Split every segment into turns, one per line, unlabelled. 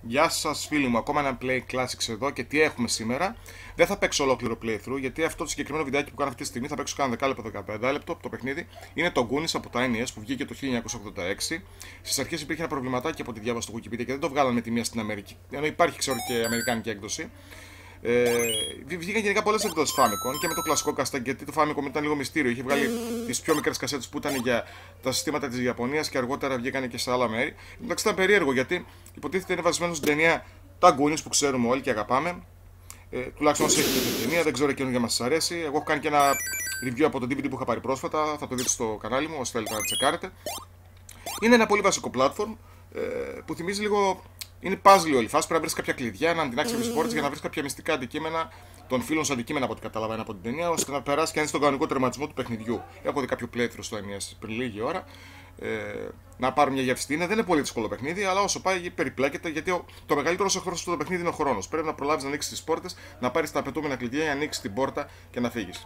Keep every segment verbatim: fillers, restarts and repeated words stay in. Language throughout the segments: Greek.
Γεια σας φίλοι μου, ακόμα ένα Play Classics εδώ και τι έχουμε σήμερα. Δεν θα παίξω ολόκληρο playthrough γιατί αυτό το συγκεκριμένο βιντεάκι που κάνω αυτή τη στιγμή θα παίξω κάνα δέκα λεπτό δεκαπέντε λεπτό. Το παιχνίδι είναι το Goonies από το εν ι ες που βγήκε το χίλια εννιακόσια ογδόντα έξι. Στις αρχές υπήρχε ένα προβληματάκι από τη διάβαση στο Wikipedia και δεν το βγάλανε με τη μία στην Αμερική. Ενώ υπάρχει, ξέρω, και αμερικάνικη έκδοση. Ε, βγήκαν γενικά πολλές εκδόσεις Famicom και με το κλασικό καστέκ, γιατί το Famicom ήταν λίγο μυστήριο. Είχε βγάλει τις πιο μικρές κασέτες που ήταν για τα συστήματα της Ιαπωνίας και αργότερα βγήκαν και σε άλλα μέρη. Εντάξει, ήταν περίεργο γιατί υποτίθεται είναι βασισμένο στην ταινία τα Goonies που ξέρουμε όλοι και αγαπάμε. Ε, τουλάχιστον όσοι έχετε την ταινία, δεν ξέρω και για μας σας αρέσει. Εγώ έχω κάνει και ένα review από το ντι βι ντι που είχα πάρει πρόσφατα, θα το δείτε στο κανάλι μου, όσοι θέλετε να τσεκάρετε. Είναι ένα πολύ βασικό platform ε, που θυμίζει λίγο. Είναι puzzle όλη η φάση. Πρέπει να βρει κάποια κλειδιά, να αντινάξει κάποιες πόρτες για να βρει κάποια μυστικά αντικείμενα των φίλων σου αντικείμενα από ό,τι καταλαβαίνω από την ταινία, ώστε να περάσει και αν στον κανονικό τερματισμό του παιχνιδιού. Έχω δει κάποιο playthrough στο εν ι ες πριν λίγη ώρα. Ε, να πάρω μια γεύση. Είναι, δεν είναι πολύ δύσκολο παιχνίδι, αλλά όσο πάει περιπλέκεται γιατί ο, το μεγαλύτερο εχθρό στο παιχνίδι είναι ο χρόνος. Πρέπει να προλάβει να ανοίξει τις πόρτες, να πάρει τα απαιτούμενα κλειδιά για να ανοίξει την πόρτα και να φύγει.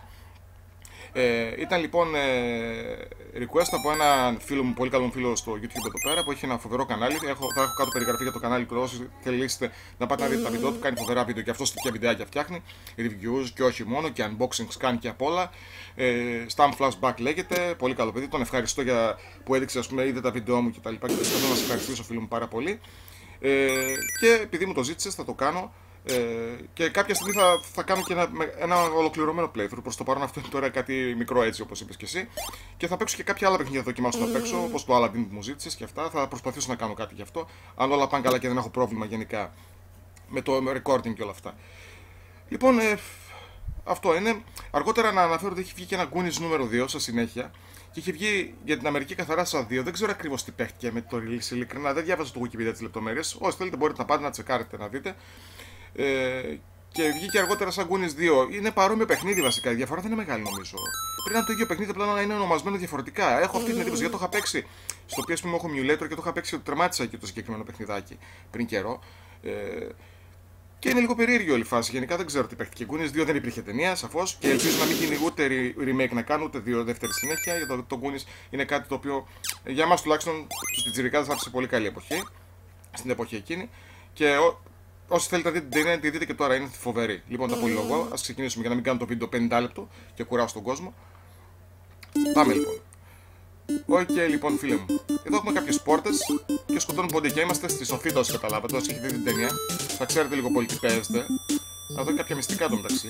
Ε, ήταν λοιπόν ε, request από έναν φίλο μου, πολύ καλό φίλο στο YouTube εδώ πέρα, που έχει ένα φοβερό κανάλι. Έχω, θα έχω κάτω περιγραφή για το κανάλι του. Όσοι θελήσετε να πάτε να δείτε τα βίντεο του, κάνει φοβερά βίντεο και αυτό και βιντεάκια φτιάχνει. Reviews και όχι μόνο, και unboxings κάνει και απ' όλα. Ε, StamFlashBack λέγεται, πολύ καλό παιδί. Τον ευχαριστώ για που έδειξε, ας πούμε, είδε τα βίντεο μου κτλ. Και, και θέλω να σε ευχαριστήσω, φίλο μου, πάρα πολύ. Ε, και επειδή μου το ζήτησε, θα το κάνω. Ε, και κάποια στιγμή θα, θα κάνω και ένα, ένα ολοκληρωμένο playthrough. Προς το παρόν αυτό είναι τώρα κάτι μικρό, έτσι όπως είπες και εσύ. Και θα παίξω και κάποια άλλα παιχνίδια, θα δοκιμάσω να παίξω, όπως το Aladdin που μου ζήτησες και αυτά. Θα προσπαθήσω να κάνω κάτι γι' αυτό. Αν όλα πάνε καλά και δεν έχω πρόβλημα γενικά με το recording και όλα αυτά. Λοιπόν, ε, αυτό είναι. Αργότερα να αναφέρω ότι έχει βγει και ένα Goonies νούμερο δύο σε συνέχεια. Και είχε βγει για την Αμερική καθαρά σαν δύο. Δεν ξέρω ακριβώς τι παίχτηκε με το release, ειλικρινά. Δεν διάβαζα το Wikipedia τις λεπτομέρειες. Όσοι θέλετε μπορείτε να πάτε να τσεκάρετε να δείτε. Ε, και βγήκε αργότερα σαν Goonies δύο. Είναι παρόμοιο παιχνίδι βασικά. Η διαφορά δεν είναι μεγάλη νομίζω. Πρέπει να είναι το ίδιο παιχνίδι, απλά να είναι ονομασμένο διαφορετικά. Έχω αυτή την εντύπωση γιατί το είχα παίξει στο πι ες πι μου, έχω emulator και το είχα παίξει, το τερμάτισα και το συγκεκριμένο παιχνιδάκι πριν καιρό. Ε, και είναι λίγο περίεργη όλη η φάση. Γενικά δεν ξέρω τι παίχτηκε. Goonies δύο δεν υπήρχε ταινία, σαφώς. Και ελπίζω να μην γίνει ούτε remake να κάνουν, ούτε δύο δεύτερη συνέχεια. Γιατί το, το Goonies είναι κάτι το οποίο για εμάς τουλάχιστον στους πιτσιρικάδες άφησε πολύ καλή εποχή. Στην εποχή εκείνη. Και όσοι θέλετε να δείτε την ταινία, τη δείτε και τώρα, είναι φοβερή. Λοιπόν, τα πολυλογώ. Ας ξεκινήσουμε για να μην κάνω το βίντεο πενήντα λεπτό και κουράσω τον κόσμο. Πάμε λοιπόν. Οκ, okay, λοιπόν, φίλε μου. Εδώ έχουμε κάποιες πόρτες και σκοτώνουν πόντι και είμαστε στη Σοφίτα, όσοι καταλάβατε. Όσοι έχετε δει την ταινία, θα ξέρετε λίγο πολύ τι παίζετε. Θα δω κάποια μυστικά εδώ μεταξύ.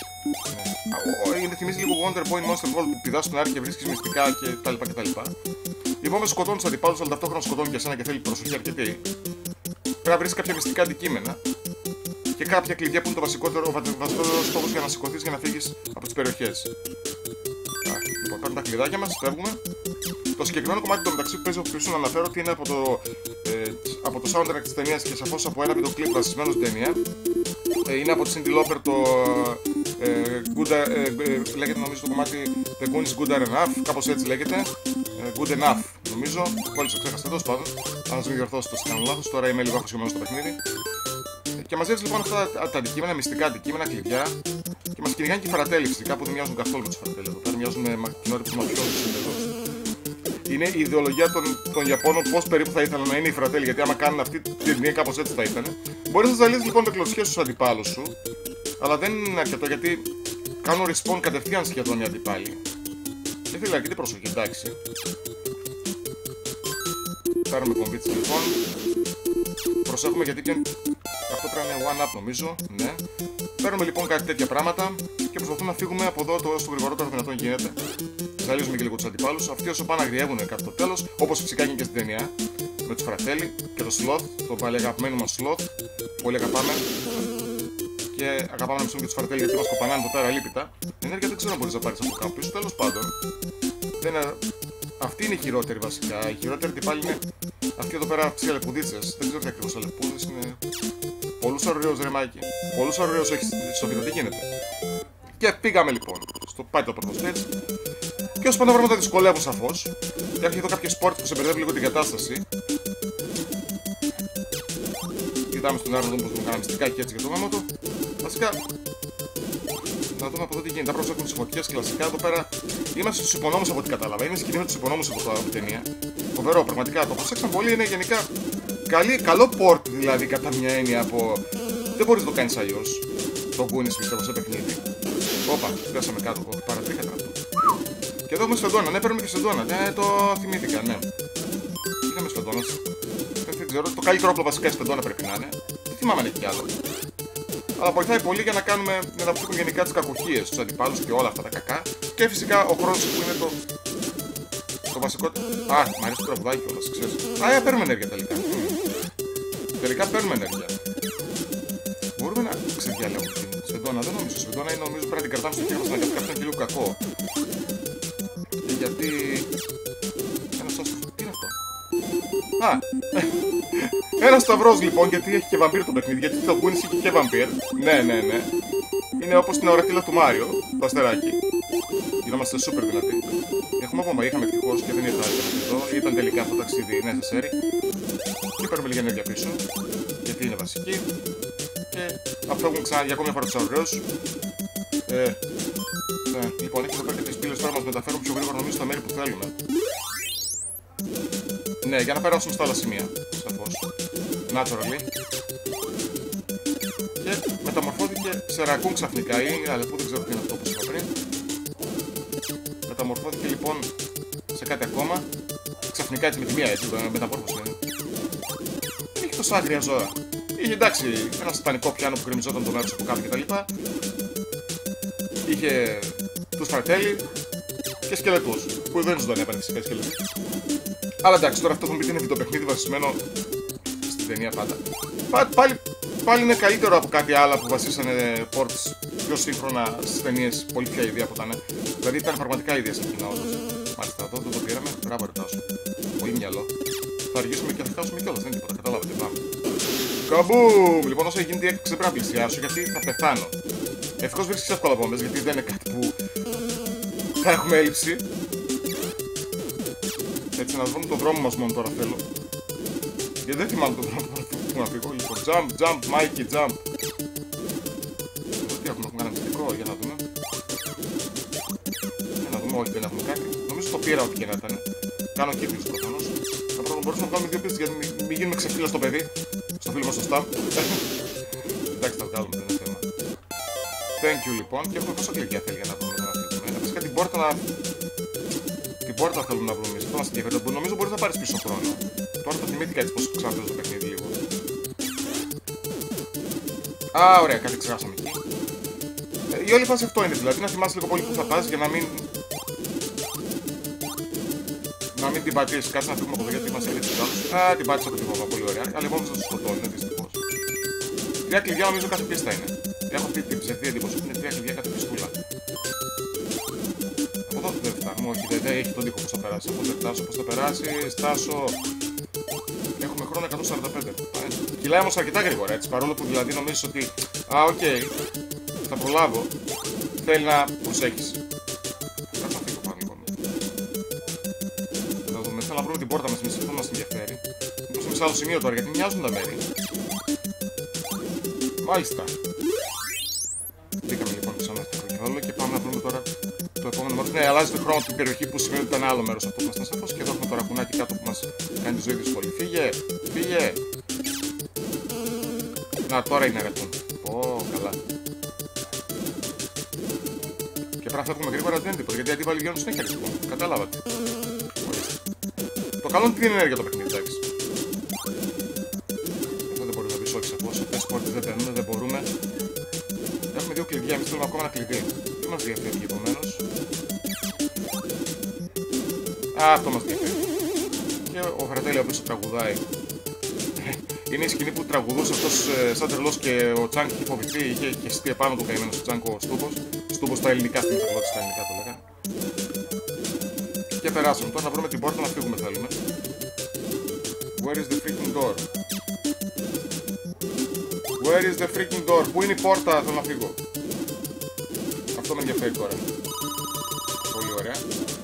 Ναι. Είναι θυμίζει λίγο Wonder Boy Monster World που πηδάς στον Άρη και βρίσκεις μυστικά κτλ. κτλ. Λοιπόν, με σκοτώνουν τους αντιπάλους, αλλά ταυτόχρονα σκοτώνουν και εσένα και θέλει προσοχή αρκετή. Πρέπει να βρεις κάποια μυστικά αντικείμενα και κάποια κλειδιά που είναι το βασικότερο, ο βασικότερο στόχος για να σηκωθείς για να φύγεις από τις περιοχές. Λοιπόν, παίρνουμε τα κλειδάκια μας, φεύγουμε. Το συγκεκριμένο κομμάτι του μεταξύ που παίζει από πίσω να αναφέρω ότι είναι από το, ε, από το soundtrack της ταινίας και σαφώς από ένα βίντεο κλιπ βασισμένο στην ταινία. Ε, είναι από τη Cindy Lauper το ε, good, ε, ε, λέγεται νομίζω το κομμάτι The Goonies Good Enough, κάπως έτσι λέγεται. Ε, good Enough νομίζω, πολύ το ξέχασα τέλος πάντων. Αν σας μην διορθώσετε, το κάνω λάθος, τώρα είμαι λίγο αφοσιωμένος στο παιχνίδι. Ε, και μαζεύεις λοιπόν αυτά τα, τα αντικείμενα, μυστικά αντικείμενα, κλειδιά. Και μας κυνηγάνε και οι φρatelli φυσικά που δεν μοιάζουν καθόλου με τους φρatelli εδώ πέρα, μοιάζουν με κοινότητες μαφιόζους εντελώς. Είναι η ιδεολογία των, των Ιαπώνων πώς περίπου θα ήθελαν να είναι οι φρatelli, γιατί άμα κάνουν αυτή την ταινία κάπως έτσι θα ήταν. Μπορείς να ζαλίζεις λοιπόν με κλωτσιές στους αντιπάλους σου, αλλά δεν είναι αρκετό γιατί κάνουν respawn κατευθείαν σχεδόν οι αντιπάλοι. Και θέλει αρκετή προσοχή, εντάξει. Πάρουμε κομβίτσα λοιπόν. Προσέχουμε γιατί πια... αυτό πρέπει να είναι one up νομίζω, ναι. Παίρνουμε λοιπόν κάτι τέτοια πράγματα και προσπαθούμε να φύγουμε από εδώ το όσο γρηγορότερο δυνατόν γίνεται. Ζαλίζουμε και λίγο τους αντιπάλους. Αυτοί όσο πάνε αγριεύουν κατά το τέλος, όπως φυσικά γίνει και στην ταινία. Με τους φρatelli και το sloth, το πάλι αγαπημένο μας sloth. Πολύ αγαπάμε. Και αγαπάμε να μισούμε και τους φρatelli γιατί μας κοπανάνε εδώ πέρα αλίπητα. Ενέργεια δεν ξέρω αν μπορείς να πάρεις από κάπου πίσω, τέλος πάντων. Δεν είναι... Αυτή είναι η χειρότερη βασικά. Η χειρότερη πάλι είναι αυτοί εδώ πέρα τις αλεπουδίτσες. Δεν ξέρω τι ακριβώς αλεπούδες είναι. Πολλούς ωραίους ρεμάκι. Πολλούς ωραίους έχεις στο βίντεο, τι γίνεται. Και πήγαμε λοιπόν. Στο πάει το πρώτο stage. Και όσο πάντα πράγματα δυσκολεύουν σαφώς. Και έρχεται εδώ κάποιες πόρτες που σε μπερδεύουν λίγο την κατάσταση. Κοιτάμε στον άρνο όπως μου κάναμε μυστικά και έτσι για το γάμο του. Βασικά. Να δούμε από εδώ τι γίνεται. Απλώς έχουμε τις φωτιές κλασικά εδώ πέρα. Είμαστε στους υπονόμους από ό,τι κατάλαβα. Είναι σκηνή με τους υπονόμους από την ταινία. Φοβερό, πραγματικά το προσέξαν πολύ. Είναι γενικά καλή, καλό port δηλαδή κατά μια έννοια από. Δεν μπορείς να το κάνεις αλλιώς. Το Goonies πιστεύω σε παιχνίδι. Όπα, πέσαμε κάτω. Παρατρίχα αυτό. Και εδώ έχουμε σφεντόνα. Ναι, παίρνουμε και σφεντόνα. Ναι, το θυμήθηκα, ναι. Είχαμε σφεντόνα. Δεν ξέρω. Το καλύτερο όπλο βασικά σφεντόνα πρέπει να είναι. Δεν θυμάμαι αν έχει κι άλλο. Αλλά βοηθάει πολύ για να κάνουμε. Να αποφύγουμε γενικά τις κακοχίες, τους αντιπάλους και όλα αυτά τα κακά. Και φυσικά ο χρόνος που είναι το. Το βασικό. Α, μ' αρέσει το τραγουδάκι κιόλας, ξέρεις. Α, παίρνουμε ενέργεια τελικά. Τελικά παίρνουμε ενέργεια. Μπορούμε να ξεδιαλέγουμε την σφεντόνα. Δεν νομίζω. Σφεντόνα είναι νομίζω πρέπει να την κρατάμε στο χέρι μας να κάτι είναι και λίγο κακό. Γιατί. Ένα σταυρό. Τι είναι αυτό? Α! Ένα σταυρός λοιπόν, γιατί έχει και βαμπύρ το παιχνίδι. Γιατί το Goonies έχει και βαμπύρ. Ναι, ναι, ναι. Είναι όπως την ορατήλα του Μάριο, το αστεράκι. Γινόμαστε super δυνατοί. Έχουμε ακόμα, είχαμε ευτυχώς και δεν ήταν εδώ. Ήταν τελικά αυτό το ταξίδι necessary. Και παίρνουμε λίγη ενέργεια πίσω. Γιατί είναι βασική. Και αποφεύγουμε ξανά για ακόμη μια φορά τους αυραίους. Ε, ναι. Λοιπόν, έχει εδώ πέρα και τις πύλες τώρα μας μεταφέρουν πιο γρήγορα νομίζω στα μέρη που θέλουμε. Ναι, για να περάσουμε στα άλλα σημεία. Σαφώς. Naturally. Και μεταμορφώθηκε σε ρακούν ξαφνικά ή αλεπού, δεν ξέρω τι είναι αυτό που είπα πριν. Μεταμορφώθηκε λοιπόν σε κάτι ακόμα. Ξαφνικά έτσι με τη μία έτσι, μεταμόρφωση. Δεν είχε τόσο άγρια ζώα. Είχε εντάξει ένα σατανικό πιάνο που γκρεμιζόταν το μέρος από κάτω κτλ. Είχε τους φαρτέλι και σκελετούς. Που δεν ζητάνε απέναντι φυσικά σκελετοί. Αλλά εντάξει, τώρα αυτό θα μου πείτε είναι βιντεοπαιχνίδι βασισμένο στην ταινία πάντα. Πά, πάλι, πάλι είναι καλύτερο από κάτι άλλο που βασίσανε ports πιο σύγχρονα στις ταινίες, πολύ πια ίδια που ήταν. Δηλαδή ήταν πραγματικά ίδια σε εκείνα όντως. Μάλιστα, εδώ δεν το πήραμε. Μπράβο, ρετάσου. Πολύ μυαλό. Θα αργήσουμε και θα φτάσουμε κιόλας, δεν είναι τίποτα. Καταλάβατε, πάμε. Καμπούμ! Λοιπόν, όσο γίνεται η έκπληξη δεν πρέπει να πλησιάσω γιατί θα πεθάνω. Ευτυχώς βρίσκεις εύκολα βόμβες γιατί δεν είναι κάτι που θα έχουμε έλλειψη. Έτσι, να βρούμε τον δρόμο μας μόνο τώρα θέλω. Γιατί δεν θυμάμαι τον δρόμο που να φύγω. Λοιπόν, jump, jump, Mikey, jump. Τι έχουμε, έχουμε ένα μυστικό, για να δούμε. Για να δούμε, όχι δεν έχουμε κάτι. Νομίζω το πήρα ό,τι και να ήταν. Κάνω κύκλους προφανώς. Θα πρώτα μπορούσαμε να βγάλουμε δύο πίστες γιατί μην, μην γίνουμε ξεφύλλα στο παιδί. Στο φίλο μας στο Stam. Εντάξει, θα βγάλουμε, δεν είναι θέμα. Thank you λοιπόν. Και έχουμε πόσα κλειδιά θέλει για να βρούμε να φύγουμε. Βασικά την πόρτα να. Την πόρτα θέλουμε να βρούμε. Αυτό μας ενδιαφέρει. Νομίζω μπορείς να πάρεις πίσω χρόνο. Τώρα το θυμήθηκα έτσι πως ξαναπέζω το παιχνίδι λίγο. Α, ωραία, κάτι ξεχάσαμε εκεί. Ε, η όλη φάση αυτό είναι δηλαδή. Να θυμάσαι λίγο πολύ που θα πας για να μην. Να μην την πατήσεις. Κάτσε να φύγουμε από εδώ γιατί μας έλεγε τους άλλους. Α, την πάτησα από τη βόμβα, πολύ ωραία. Αλλά η βόμβα θα τους σκοτώνει, δυστυχώς. Τρία κλειδιά νομίζω κάθε πίστα είναι. Έχω αυτή την ψευδή εντύπωση που είναι τρία κλειδιά κάθε πιστούλα. Από εδώ δεν φτάνουμε, όχι, δεν, δεν έχει τον τοίχο πώς θα περάσει. Πώς δεν φτάσω, πώς θα περάσει, στάσω. Έχουμε χρόνο εκατόν σαράντα πέντε. Κυλάει όμως αρκετά γρήγορα έτσι, παρόλο που δηλαδή νομίζεις ότι α, οκ, okay, θα προλάβω. Θέλει να προσέχεις. Κάτσε να φύγω πάνω λοιπόν. Θα δούμε, θέλω να βρούμε την πόρτα μας, εμείς αυτό μας ενδιαφέρει. Μήπως είμαι σε άλλο σημείο τώρα, γιατί μοιάζουν τα μέρη. Μάλιστα. Μπήκαμε λοιπόν ξανά στο κοκκινόλο και πάμε να βρούμε τώρα το επόμενο μέρος. Ναι, αλλάζει το χρόνο από την περιοχή που σημαίνει ότι ήταν άλλο μέρος αυτό που ήμασταν σαφώς. Και εδώ έχουμε το ρακουνάκι κάτω που μας κάνει τη ζωή δύσκολη. Φύγε! Φύγε! Να, τώρα είναι ρετών. Πω, καλά. Και πρέπει να φεύγουμε γρήγορα, δεν είναι τίποτα. Γιατί οι αντίπαλοι βγαίνουν συνέχεια λοιπόν. Κατάλαβατε. Το καλό είναι την ενέργεια το παιχνίδι, εντάξει. Εδώ δεν μπορεί να πει όχι σαφώς. Αυτές τις πόρτες δεν παίρνουμε, δεν μπορούμε. Έχουμε δύο κλειδιά, εμείς θέλουμε ακόμα ένα κλειδί. Τι μας διαφεύγει επομένως. Α, αυτό μας διαφεύγει. Και ο Φρατέλη ο οποίος τραγουδάει. Είναι η σκηνή που τραγουδούσε αυτός σαν τρελός και ο Τσάνκ είχε φοβηθεί, είχε χεστεί επάνω του καημένος ο Τσάνκ ο Στούμπος. Στούμπος στα ελληνικά, στην τραγουδότητα στα ελληνικά το λέγα. Και περάσαμε τώρα να βρούμε την πόρτα να φύγουμε θέλουμε. Where is the freaking door? Where is the freaking door? Πού είναι η πόρτα? Θέλω να φύγω. Αυτό με ενδιαφέρει τώρα. Πολύ ωραία.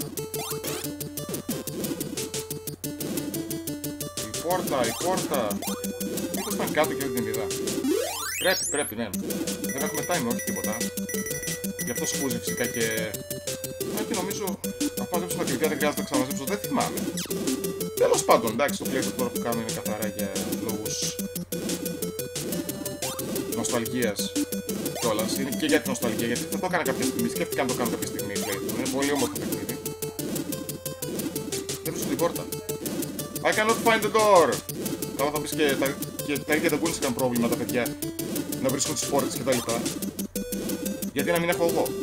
Η πόρτα, η πόρτα. Μήπως ήταν κάτω και δεν την είδα. Πρέπει, πρέπει, ναι. Δεν έχουμε time, όχι τίποτα. Γι' αυτό σκούζει φυσικά και... Α, και νομίζω... Αν μαζέψω τα κλειδιά δεν χρειάζεται να ξαναμαζέψω. Δεν θυμάμαι. Τέλος πάντων, εντάξει, το playthrough τώρα που κάνω είναι καθαρά για λόγους νοσταλγίας κιόλας. Είναι και για την νοσταλγία, γιατί θα το έκανα κάποια στιγμή. Σκέφτηκα να το κάνω κάποια στιγμή playthrough. Είναι πολύ όμορφο παιχνίδι. Δεν βρίσκω την πόρτα. I cannot find the door! Καλά θα πεις και τα, και τα ίδια δεν Goonies είχαν πρόβλημα τα παιδιά να βρίσκουν τις πόρτες κτλ. Γιατί να μην έχω εγώ.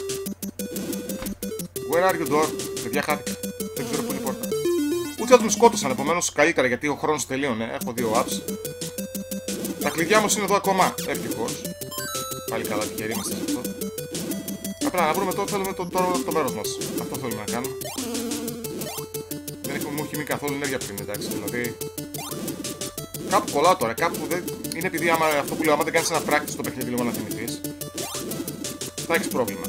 Where are you, door? Παιδιά, χάθηκα. Δεν ξέρω πού είναι η πόρτα. Ούτε θα τον σκότωσαν, επομένως καλύτερα γιατί ο χρόνος τελείωνε. Έχω δύο apps. Τα κλειδιά μου είναι εδώ ακόμα. Ευτυχώς. Πάλι καλά, τυχεροί είμαστε σε αυτό. Απλά να βρούμε τώρα, θέλουμε το, το, το μέρος μας. Αυτό θέλουμε να κάνουμε. Δεν έχουμε, μου έχει μείνει καθόλου ενέργεια πριν, εντάξει. Δηλαδή. Κάπου κολλάω τώρα. Κάπου δεν. Είναι επειδή άμα, αυτό που λέω, άμα δεν κάνεις ένα practice στο παιχνίδι λίγο να θυμηθείς, θα έχεις πρόβλημα.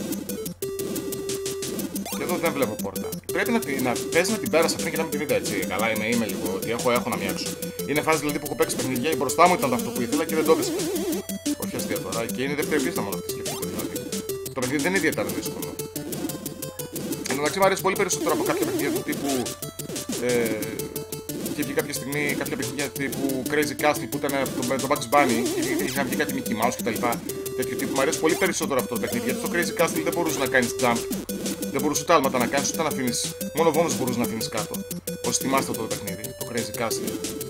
Και εδώ δεν βλέπω πόρτα. Πρέπει να, να πες να την πέρασα πριν και να μην την είδα έτσι. Καλά, είμαι, είμαι λίγο. Ότι έχω, έχω να μοιάξω. Είναι φάση δηλαδή που έχω παίξει παιχνιδιά και μπροστά μου ήταν αυτό που ήθελα και δεν το έδειξα. Όχι αστεία τώρα. Και είναι η δεύτερη πίστα μόνο αυτή σκεφτείτε δηλαδή. Το παιχνίδι δεν είναι ιδιαίτερα δύσκολο. Εν τω μεταξύ μου αρέσει πολύ περισσότερο από κάποια παιχνίδια του τύπου. Ε, είχε βγει κάποια στιγμή κάποια παιχνίδια τύπου Crazy Castle που ήταν με το Bugs Bunny και είχαν βγει κάτι Mickey Mouse κτλ. Τέτοιο τύπου μου αρέσει πολύ περισσότερο αυτό το παιχνίδι γιατί στο Crazy Castle δεν μπορούσε να κάνει jump. Δεν μπορούσε ούτε άλματα να κάνεις, ούτε να αφήνεις. Μόνο βόμβες μπορούσε να αφήνεις κάτω. Όσοι θυμάστε αυτό το παιχνίδι, το Crazy Castle.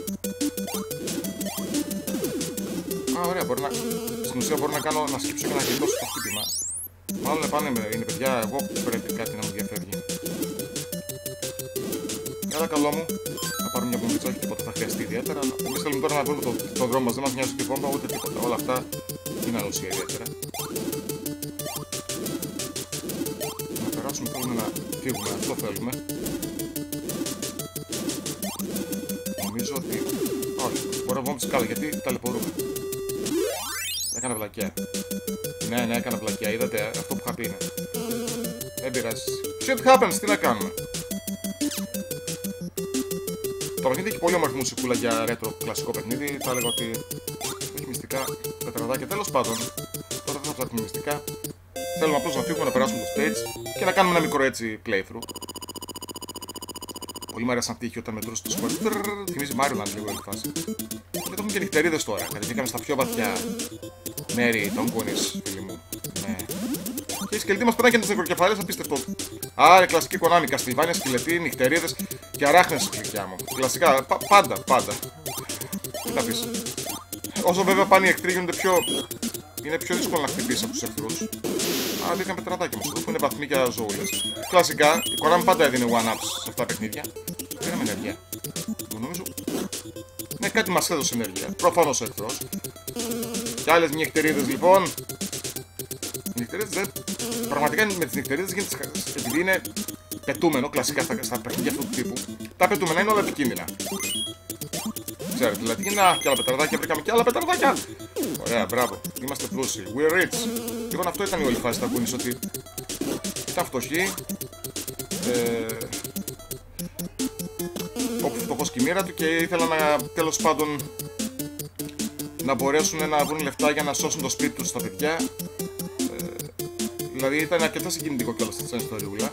Α, ωραία, μπορεί να. Στην ουσία μπορώ να κάνω να σκύψω και να γλιτώσω το χτύπημα. Μάλλον πάνε είναι παιδιά, εγώ πρέπει κάτι να μου διαφεύγει. Έλα, καλό μου. Να πάρουμε μια βόμβιτσα, όχι τίποτα, θα χρειαστεί ιδιαίτερα. Εμείς θέλουμε τώρα να βρούμε τον το δρόμο μας, δεν μας νοιάζει ούτε η βόμβα ούτε τίποτα. Όλα αυτά είναι ανοσία ιδιαίτερα. Θέλουμε να φύγουμε, αυτό θέλουμε. Νομίζω ότι. Όχι, μπορώ να βγω κάτω γιατί ταλαιπωρούμε. Έκανα βλακιά. Ναι, ναι, έκανα βλακιά. Είδατε αυτό που είχα πει είναι. Δεν πειράζει. Shit happens, τι να κάνουμε. Το παιχνίδι έχει πολύ όμορφη μουσικούλα για retro κλασικό παιχνίδι. Θα έλεγα ότι έχει μυστικά πετραδάκια. Τέλος πάντων, τώρα δεν θα ψάχνουμε μυστικά. Θέλουμε απλώς να φύγουμε, να περάσουμε το stage και να κάνουμε ένα μικρό έτσι playthrough. Πολύ μου αρέσει αυτή η όταν μετρούσε το σκορ. Θυμίζει Mario λίγο η φάση. Και εδώ έχουμε και νυχτερίδες τώρα. Κατεβήκαμε στα πιο βαθιά μέρη των Goonies, φίλοι μου. Ναι. Και οι σκελετοί μας πέραν και τις νεκροκεφαλές, απίστευτο. Άρα, κλασική Konami, Καστιβάνια, σκελετοί, νυχτερίδες και αράχνες στη γλυκιά μου. Κλασικά, πα, πάντα, πάντα. Τι θα πεις. Όσο βέβαια πάνε οι εχθροί γίνονται πιο. Είναι πιο δύσκολο να χτυπήσει από τους εχθρούς. Άρα μπήκαν πετραδάκια μας εδώ που είναι βαθμοί για ζωούλες. Κλασικά, η Konami πάντα έδινε one-ups σε αυτά τα παιχνίδια. Πήραμε ενέργεια. Νομίζω. Ναι, κάτι μας έδωσε ενέργεια. Προφανώς ο εχθρός. Και άλλες νυχτερίδες λοιπόν. Οι νυχτερίδες δεν. Πραγματικά με τις νυχτερίδες γίνεται. Επειδή είναι πετούμενο κλασικά στα, στα παιχνίδια αυτού του τύπου. Τα πετούμενα είναι όλα επικίνδυνα. Ξέρετε, δηλαδή, να και άλλα πετραδάκια, βρήκαμε και άλλα πετραδάκια. Ωραία, μπράβο. Είμαστε πλούσιοι. We're rich. Λοιπόν, αυτό ήταν η όλη φάση στα Goonies, ότι ήταν φτωχοί. Ε, όπου φτωχός και η μοίρα του και ήθελαν να, τέλος πάντων, να μπορέσουν να βρουν λεφτά για να σώσουν το σπίτι τους στα παιδιά. Ε, δηλαδή, ήταν αρκετά συγκινητικό κιόλας σαν ιστοριούλα.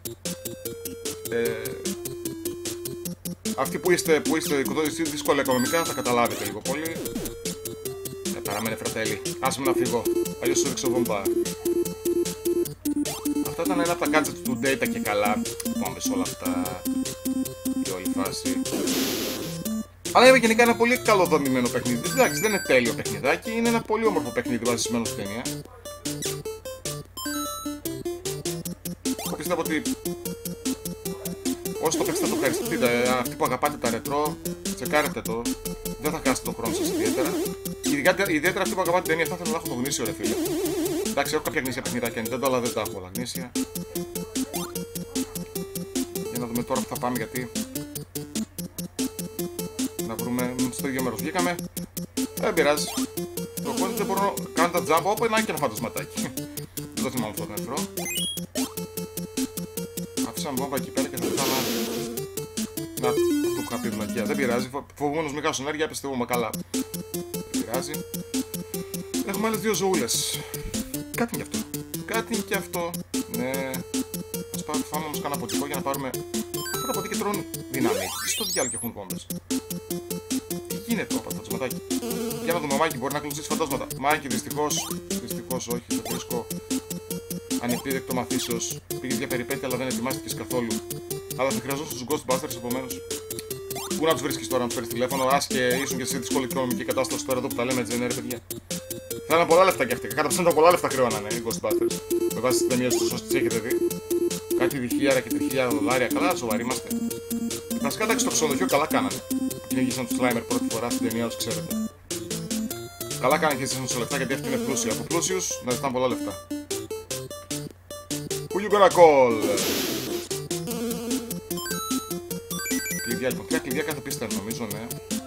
Ε, Αυτοί που είστε, που είστε δύσκολα οικονομικά θα καταλάβετε λίγο πολύ. Ε, παραμένε φρατέλη. Άσε με να φύγω. Αλλιώς σου ρίξω βόμβα. Αυτά ήταν ένα από τα gadgets του Data και καλά. Πάμε σε όλα αυτά. Η όλη φάση. Αλλά είναι γενικά ένα πολύ καλό δομημένο παιχνίδι. Εντάξει, δεν είναι τέλειο παιχνιδάκι. Είναι ένα πολύ όμορφο παιχνίδι βασισμένο στη ταινία. Εγώ πιστεύω ότι όσοι το παίξετε θα το ευχαριστείτε. Αυτοί που αγαπάτε τα ρετρό, τσεκάρετε το. Δεν θα χάσετε τον χρόνο σας ιδιαίτερα. Ιδιαίτερα αυτοί που αγαπάτε την ταινία θα ήθελα να έχω το γνήσιο ρε φίλε. Εντάξει, έχω κάποια γνήσια παιχνιδάκια Nintendo, αλλά δεν τα έχω όλα γνήσια. Για να δούμε τώρα που θα πάμε γιατί. Να βρούμε. Στο ίδιο μέρος βγήκαμε. Δεν πειράζει. Οπότε δεν μπορώ να κάνω τα jump. Όπου είναι και ένα φαντασματάκι. Δεν το θυμάμαι αυτό τον εχθρό. Άφησα βόμβα εκεί πέρα και θα πετάω να. Να, αυτό που είχα πει βλακιά. Δεν πειράζει. Φοβούμενος μην χάσω ενέργεια, πιστεύουμε καλά. Δεν πειράζει. Έχουμε άλλες δύο ζωούλες. Κάτι είναι και αυτό. Κάτι είναι και αυτό. Ναι. Ας πάμε όμως κάνα ποτικό για να πάρουμε Τώρα από εκεί και τρώνε δυναμίτη. Τι στο διάλογο και έχουν βόμβες. Τι γίνεται όπα, φαντασματάκι. Για να δούμε, Μάκη, μπορεί να ακολουθήσει φαντάσματα. Μάκη, δυστυχώς, δυστυχώς όχι, το βρίσκω ανεπίδεκτο μαθήσεως. Πήγες για περιπέτεια, αλλά δεν ετοιμάστηκες καθόλου. Αλλά θα χρειαζόσουν τους Ghostbusters επομένως. Πού να τους βρίσκεις τώρα, να τους παίρνεις τηλέφωνο, ας και ήσουν και σε δύσκολη οικονομική κατάσταση τώρα εδώ που τα λέμε, έτσι δεν είναι, ρε παιδιά. Θα ήταν πολλά λεφτά κι αυτοί. Κατά ψέματα πολλά λεφτά χρεώνανε οι Ghostbusters. Με βάση τις ταινίες τους, όσοι τις έχετε δει. Κάτι διχίλιαρα και τριχίλιαρα δολάρια. Καλά, σοβαροί είμαστε. Βασικά εντάξει, στο ξενοδοχείο καλά κάνανε. Κυνήγησαν τους Slimer πρώτη φορά στην ταινία, όσοι ξέρετε. Καλά κάνανε και ζήσαν λεφτά γιατί αυτοί είναι πλούσιοι. Από πλούσιους να ζητάνε πολλά λεφτά. Who you gonna call? Κλειδιά λοιπόν. Τρία κλειδιά κάθε πίστα νομίζω, ναι.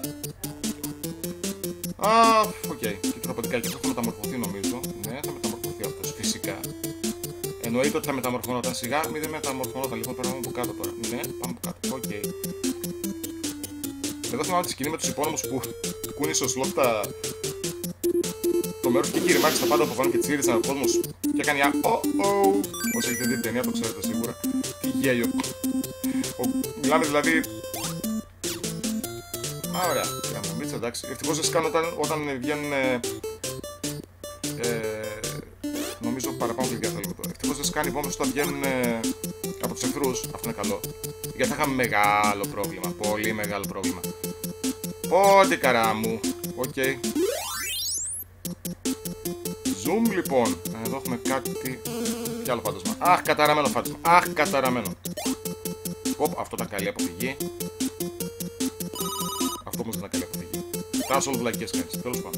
Α, οκ. Okay. Και τώρα από την θα μεταμορφωθεί νομίζω. Ναι, θα μεταμορφωθεί αυτός. Φυσικά. Εννοείται ότι θα μεταμορφωνόταν σιγά. Μην δεν μεταμορφωνόταν. Λοιπόν, πέρα από κάτω τώρα. Ναι, πάμε από κάτω. Οκ. Okay. Εδώ θυμάμαι τη σκηνή με τους υπόνομους που κούνησε ο Σλόκ τα... το μέρος και εκεί ρημάξει τα πάντα από πάνω και τσίρισαν ο κόσμος. Και έκανε μια oh oh. Όσοι έχετε δει την ταινία το ξέρετε σίγουρα. Τι γέλιο. Ο... Μιλάμε δηλαδή. Α, ωραία. Μίτσα, εντάξει. Ευτυχώς δεν σκάνε όταν, όταν βγαίνουν. Ε, ε, νομίζω παραπάνω κλειδιά θέλουμε τώρα. Ευτυχώς δεν σκάνε οι βόμβες όταν βγαίνουν ε, από τους εχθρούς. Αυτό είναι καλό. Γιατί θα είχαμε μεγάλο πρόβλημα. Πολύ μεγάλο πρόβλημα. Πότε καρά μου. Οκ. Okay. Zoom λοιπόν. Εδώ έχουμε κάτι. Τι άλλο φάντασμα. Αχ, καταραμένο φάντασμα. Αχ, καταραμένο. Οπ, αυτό ήταν καλή αποφυγή. Αυτό όμως δεν ήταν καλή αποφυγή. Τάσο όλο βλακίες κάνεις. Τέλος πάντων.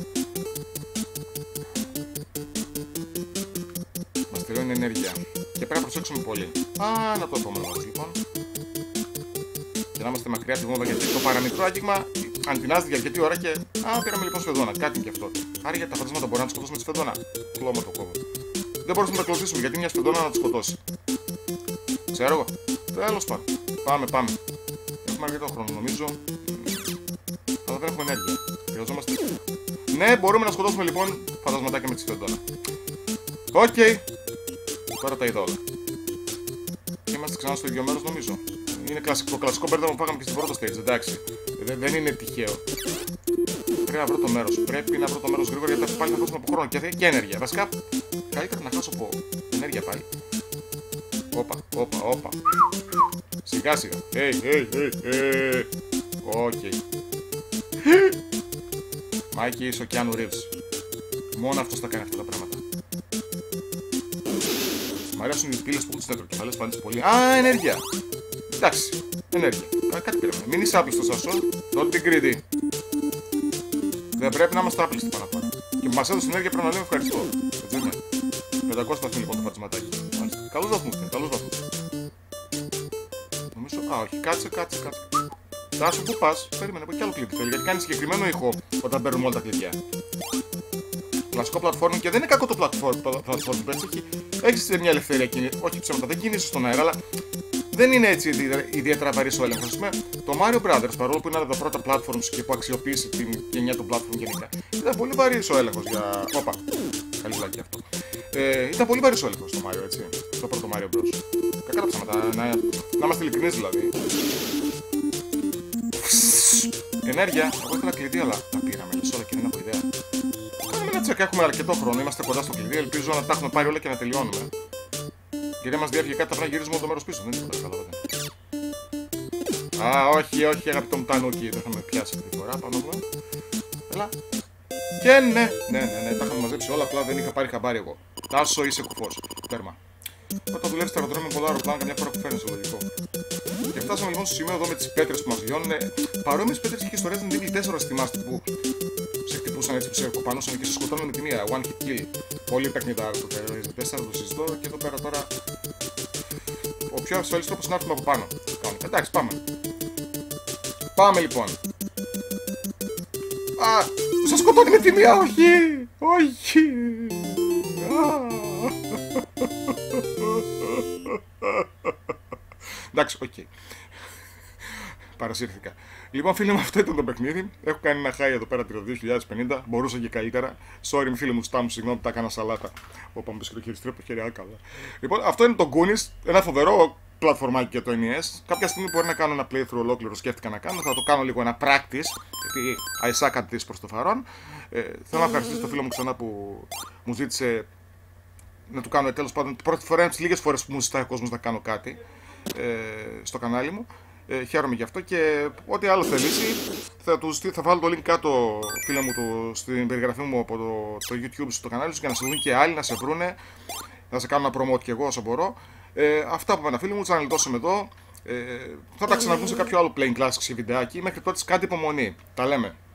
Μας τελειώνει ενέργεια. Και πρέπει να προσέξουμε πολύ. Α, να το επόμενο μας λοιπόν. Και να είμαστε μακριά από τη βόμβα γιατί το παραμικρό άγγιγμα αντινάζεται για αρκετή ώρα και. Α, πήραμε λοιπόν σφεδόνα. Κάτι είναι και αυτό. Άρα για τα φαντάσματα μπορεί να τη σκοτώσουμε τη σφεδόνα. Χλώμα το κόβω. Δεν μπορούμε να τα ακολουθήσουμε γιατί μια σφεδόνα να τη σκοτώσει. Ξέρω εγώ. Τέλος πάντων. Πάμε, πάμε. Έχουμε αρκετό χρόνο νομίζω. Αλλά δεν έχουμε ενέργεια. Χρειαζόμαστε. Ναι, μπορούμε να σκοτώσουμε λοιπόν φαντασματάκια με τη σφεδόνα. Οκ. Okay. Τώρα τα είδα όλα. Και είμαστε ξανά στο ίδιο μέρος νομίζω. Είναι κλασικό, το κλασικό μπέρδεμα που φάγαμε και στην πρώτη stage, εντάξει. Δεν, δεν είναι τυχαίο. Πρέπει να βρω το μέρος. Πρέπει να βρω το μέρος γρήγορα γιατί πάλι θα χάσουμε από χρόνο και, και ενέργεια. Βασικά, καλύτερα να χάσω από ενέργεια πάλι. Όπα, όπα, όπα. Σιγά σιγά. Hey, hey, hey, hey. Οκ. Μάικη, είσαι ο Κιάνου Ρίβς. Μόνο αυτός θα κάνει αυτά τα πράγματα. Μ' αρέσουν οι πύλες που έχουν τις νετροκεφαλές πάντες πολύ. Α, ενέργεια. Εντάξει, ενέργεια. Κα, κάτι πήραμε. Μην είσαι άπλιστος, Ασό. Don't be greedy. Δεν πρέπει να είμαστε άπλιστοι πάνω απ' όλα. Και που μας έδωσε ενέργεια πρέπει να λέμε ευχαριστώ. Έτσι είναι. πεντακόσια βαθμοί λοιπόν το φατσματάκι. Καλούς βαθμούς είναι, καλούς βαθμούς. Νομίζω. Α, όχι, κάτσε, κάτσε, κάτσε. Τάσο, πού πας, περίμενε, από κι άλλο κλειδί θέλει. Γιατί κάνει συγκεκριμένο ήχο όταν παίρνουμε όλα τα κλειδιά. Κλασικό platforming και δεν είναι κακό το platforming. Έχει, έχεις μια ελευθερία κίνηση. Όχι ψέματα, δεν κίνησες στον αέρα, αλλά δεν είναι έτσι ιδιαίτερα βαρύς ο έλεγχος. Το Mario Brothers, παρόλο που είναι από τα πρώτα platforms και που αξιοποίησε την γενιά των platform γενικά, ήταν πολύ βαρύς ο έλεγχος για. Όπα, καλή βλάκη αυτό. Ε, ήταν πολύ βαρύς ο έλεγχος στο Mario, έτσι. Το πρώτο Mario Bros. Κακά τα ψέματα, να, να είμαστε ειλικρινείς δηλαδή. Ενέργεια, εγώ ήθελα κλειδί, αλλά τα πήραμε λες όλα και δεν έχω ιδέα. Κάνουμε ένα τσεκ, έχουμε αρκετό χρόνο, είμαστε κοντά στο κλειδί. Ελπίζω να τα έχουμε πάρει όλα και να τελειώνουμε. Γιατί μας διέφυγε κάτι, θα πρέπει να γυρίζουμε το μέρος πίσω. Δεν είναι τίποτα καλό, α, όχι, όχι, αγαπητό μου τανούκι, δεν θα με πιάσει αυτή τη φορά. Πάμε να δούμε. Έλα. Και ναι, ναι, ναι, ναι, τα είχαμε μαζέψει όλα, απλά δεν είχα πάρει χαμπάρι εγώ. Τάσο, είσαι κουφός. Τέρμα. Όταν δουλεύει στο αεροδρόμιο με πολλά αεροπλάνα, καμιά φορά κουφαίνεσαι λογικό. Και φτάσαμε λοιπόν στο σημείο εδώ με τις πέτρες που μας λιώνουν. Παρόμοιες πέτρες και ιστορίες στην Evil τέσσερα, θυμάστε που σε χτυπούσαν έτσι, που σε κοπανούσαν και σε σκοτώνουν με τη μία. One hit kill. Πολύ παιχνιδάρα το Evil τέσσερα, το συζητώ και εδώ πέρα τώρα. Ο πιο ασφαλής τρόπος να έρθουμε από πάνω. Εντάξει, πάμε. Πάμε λοιπόν. Α, σας σκοτώνει με τη μία, όχι! Όχι! Εντάξει, οκ. Okay. Παρασύρθηκα. Λοιπόν, φίλοι μου, αυτό ήταν το παιχνίδι. Έχω κάνει ένα χάι εδώ πέρα το δύο χιλιάδες πενήντα. Μπορούσα και καλύτερα. Sorry, φίλοι μου, στάμου, συγγνώμη που τα έκανα σαλάτα. Όπα μου το χειριστρέπω χέρια, καλά. Λοιπόν, αυτό είναι το Goonies. Ένα φοβερό πλατφορμάκι για το εν ι ες. Κάποια στιγμή μπορεί να κάνω ένα playthrough ολόκληρο, σκέφτηκα να κάνω. Θα το κάνω λίγο ένα practice, γιατί I suck at this προς το παρόν. Ε, θέλω να ευχαριστήσω τον φίλο μου ξανά που μου ζήτησε να του κάνω, τέλος πάντων, την πρώτη φορά, τις λίγες φορές που μου ζητάει ο κόσμος να κάνω κάτι ε, στο κανάλι μου. Ε, χαίρομαι γι' αυτό και ό,τι άλλο θελήσει θα, του, θα βάλω το link κάτω, φίλε μου, το, στην περιγραφή μου από το, το YouTube στο κανάλι σου, για να σε δουν και άλλοι, να σε βρούνε, να σε κάνω ένα promote κι εγώ όσο μπορώ. Ε, αυτά από μένα, φίλοι μου, τσανελτώσαμε εδώ. Ε, θα τα ξαναβγούν σε κάποιο άλλο playing classics και βιντεάκι. Μέχρι τότε κάντε υπομονή. Τα λέμε.